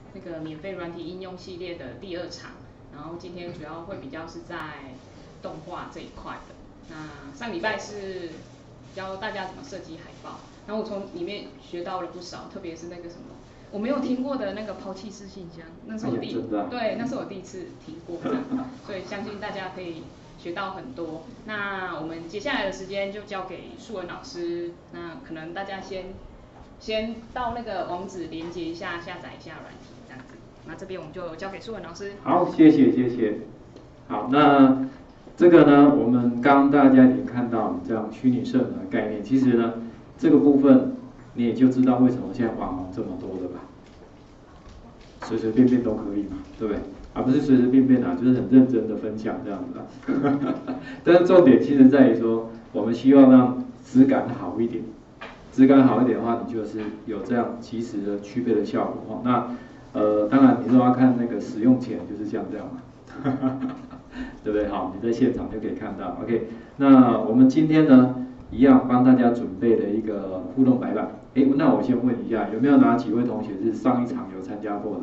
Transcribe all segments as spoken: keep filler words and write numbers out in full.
那个免费软体应用系列的第二场，然后今天主要会比较是在动画这一块的。那上礼拜是教大家怎么设计海报，然后我从里面学到了不少，特别是那个什么我没有听过的那个抛弃式信箱，那是我第、哎啊、对，那是我第一次听过这样，所以相信大家可以学到很多。那我们接下来的时间就交给树文老师，那可能大家先先到那个网址连接一下，下载一下软体这样子。那这边我们就交给树文老师。 好，谢谢谢谢。好，那这个呢，我们刚刚大家已经看到这样虚拟摄影的概念，其实呢，这个部分你也就知道为什么现在网红这么多了吧？随随便便都可以嘛，对不对？而、啊、不是随随便便啊，就是很认真的分享这样子啊。但是重点其实在于说，我们希望让质感好一点，质感好一点的话，你就是有这样及时的区别的效果哦。那呃，当然你说要看那个使用前就是像这样嘛，对不对？好，你在现场就可以看到。OK， 那我们今天呢，一样帮大家准备了一个互动白板。哎，那我先问一下，有没有哪几位同学是上一场有参加过的？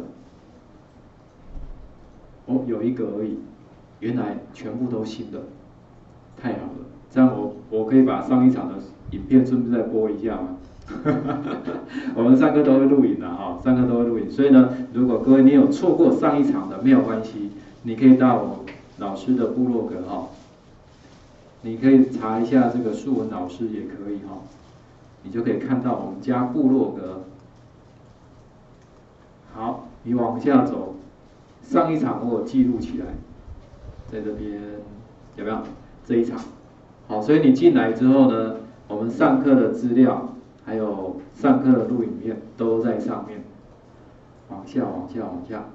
哦，有一个而已，原来全部都新的，太好了，这样我我可以把上一场的影片顺便再播一下吗？我们上课都会录影的哈，上课都会录影，所以呢，如果各位你有错过上一场的没有关系，你可以到我老师的部落格哈，你可以查一下这个树文老师也可以哈，你就可以看到我们家部落格。好，你往下走。上一场我有记录起来，在这边有没有这一场？好，所以你进来之后呢，我们上课的资料还有上课的录影片都在上面。往下，往下，往下，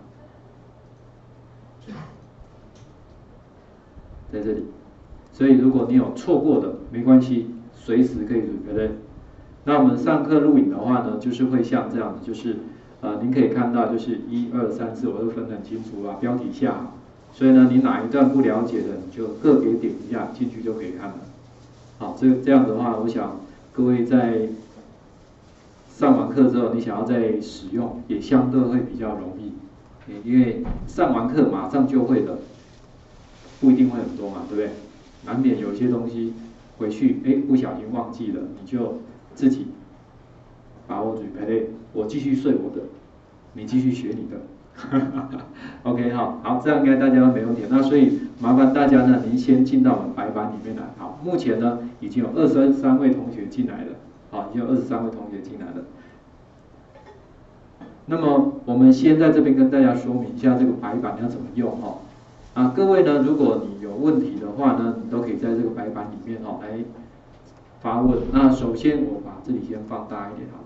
在这里。所以如果你有错过的，没关系，随时可以 replay。那我们上课录影的话呢，就是会像这样的，就是。呃，您可以看到，就是一二三四，我都分得很清楚啊，标题下好，所以呢，你哪一段不了解的，你就个别点一下，进去就可以看了。好，这这样的话，我想各位在上完课之后，你想要再使用，也相对会比较容易，因为上完课马上就会的，不一定会很多嘛，对不对？难免有些东西回去，哎，不小心忘记了，你就自己把握住，replay，我继续睡我的，你继续学你的，OK 哈，好，这样应该大家都没问题。那所以麻烦大家呢，您先进到我们白板里面来。好，目前呢已经有二十三位同学进来了，好，已经有二十三位同学进来了。那么我们先在这边跟大家说明一下这个白板要怎么用哈。啊，各位呢，如果你有问题的话呢，你都可以在这个白板里面哈来发问。那首先我把这里先放大一点好了。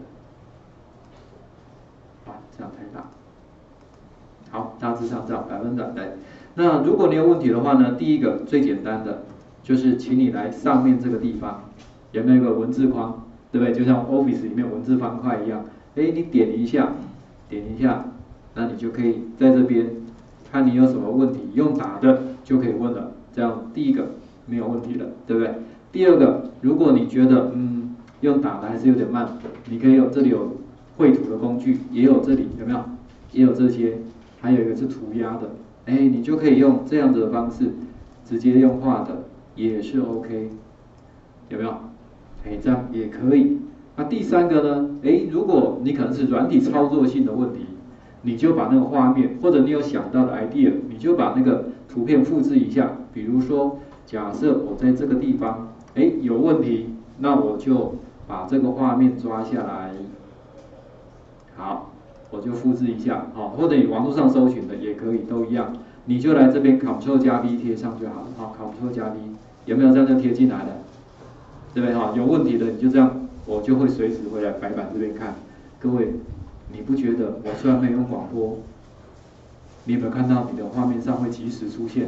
啊，这样太大。好，大致上这样百分之百。那如果你有问题的话呢，第一个最简单的就是请你来上面这个地方，有没有一个文字框，对不对？就像 Office 里面文字方块一样，哎，你点一下，点一下，那你就可以在这边看你有什么问题，用打的就可以问了。这样第一个没有问题了，对不对？第二个，如果你觉得嗯用打的还是有点慢，你可以有这里有绘图的工具，也有这里有没有？也有这些，还有一个是涂鸦的，哎，你就可以用这样子的方式，直接用画的也是 OK， 有没有？哎，这样也可以。那、啊、第三个呢？哎，如果你可能是软体操作性的问题，你就把那个画面，或者你有想到的 idea， 你就把那个图片复制一下。比如说，假设我在这个地方，哎，有问题，那我就把这个画面抓下来。好，我就复制一下，好，或者你网络上搜寻的也可以，都一样，你就来这边 Ctrl 加 V 贴上就好了，好 ，Ctrl 加 V， 有没有这样就贴进来了？对不对？哈，有问题的你就这样，我就会随时回来白板这边看。各位，你不觉得我虽然没有用广播，你有没有看到你的画面上会及时出现？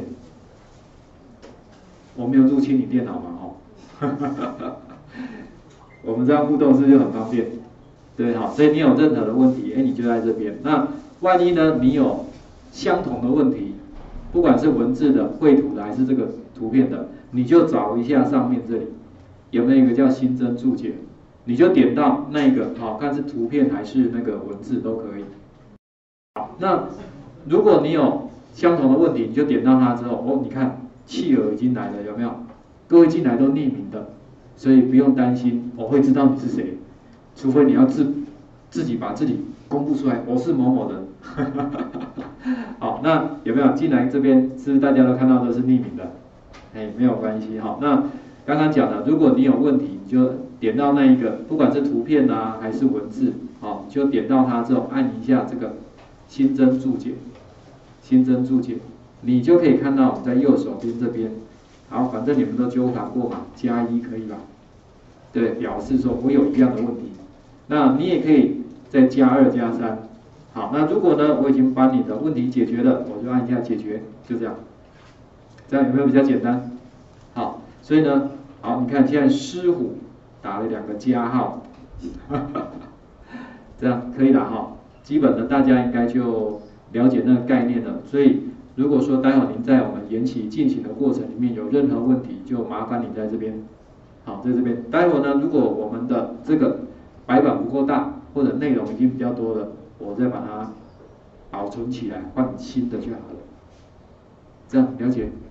我没有入侵你电脑嘛，哦，我们这样互动是不是很方便？对，好，所以你有任何的问题，哎，你就在这边。那万一呢，你有相同的问题，不管是文字的、绘图的，还是这个图片的，你就找一下上面这里有没有一个叫新增注解，你就点到那个，好，看是图片还是那个文字都可以。好， 那如果你有相同的问题，你就点到它之后，哦，你看企鹅已经来了，有没有？各位进来都匿名的，所以不用担心我会知道你是谁，除非你要自自己把自己公布出来，我是某某人。好，那有没有进来这边？是不是大家都看到都是匿名的？哎，没有关系哈。那刚刚讲的，如果你有问题，你就点到那一个，不管是图片啊还是文字，好，就点到它之后，按一下这个新增注解，新增注解，你就可以看到在右手边这边。好，反正你们都纠缠过嘛，加一可以吧？对，表示说我有一样的问题。那你也可以再加二加三。好，那如果呢，我已经把你的问题解决了，我就按一下解决，就这样。这样有没有比较简单？好，所以呢，好，你看现在狮虎打了两个加号，这样可以了哈。基本的大家应该就了解那个概念了。所以如果说待会您在我们延期进行的过程里面有任何问题，就麻烦你在这边，好，在这边。待会呢，如果我们的这个白板不够大，或者内容已经比较多了，我再把它保存起来，换新的就好了。这样了解？